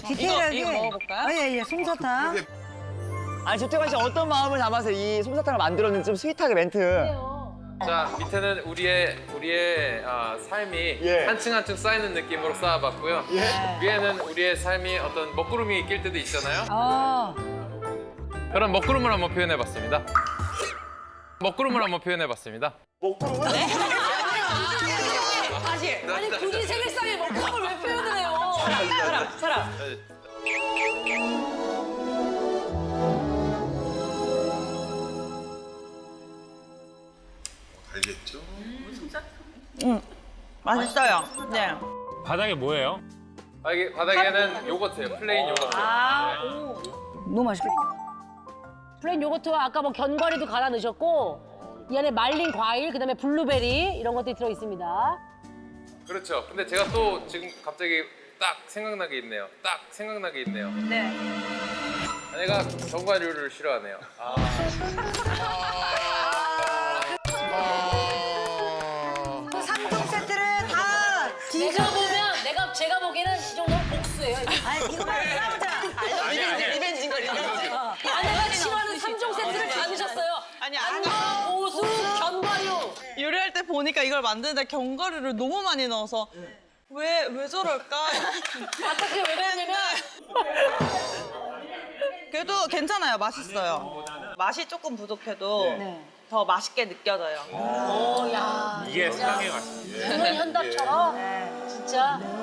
디테일하게. 이거 먹어볼까요? 예, 솜사탕. 아니 조태관 씨 어떤 마음을 담아서 이 솜사탕을 만들었는지 좀 스윗하게 멘트. 자, 밑에는 우리의 삶이 예. 한 층 한 층 쌓이는 느낌으로 쌓아봤고요. 위에는 우리의 삶이 어떤 먹구름이 낄 때도 있잖아요. 그런 먹구름을 한번 표현해봤습니다. 먹구름을 한번 표현해봤습니다. 아니 굳이 세계상에 먹구름을 왜 표현을 해요? 사람. 알겠죠? 맛있어요. 네. 바닥에 뭐예요? 바닥에는 요거트예요. 플레인 요거트. 너무 맛있겠다. 플레인 요거트와 아까 뭐 견과류도 갈아 넣으셨고 이 안에 말린 과일, 그다음에 블루베리 이런 것들이 들어 있습니다. 그렇죠. 근데 제가 또 지금 갑자기 딱 생각나게 있네요. 네. 아내가 견과류를 싫어하네요. 그 3종 세트를 다 제가 보기에는 이 정도는 복수예요. 아니, 이거 말고 싸우자. 리벤지인 거 리벤지. 아내가 싫어하는 3종 세트를 다 드셨어요. 아니, 고수, 견과류. 요리할 때 보니까 이걸 만드는데 견과류를 너무 많이 넣어서 왜 저럴까? 아까 그게 왜 그러냐면 그래도 괜찮아요. 맛있어요. 맛이 조금 부족해도 더 맛있게 느껴져요. 야 이게 사랑의 맛이에요. 그런 현답처럼 진짜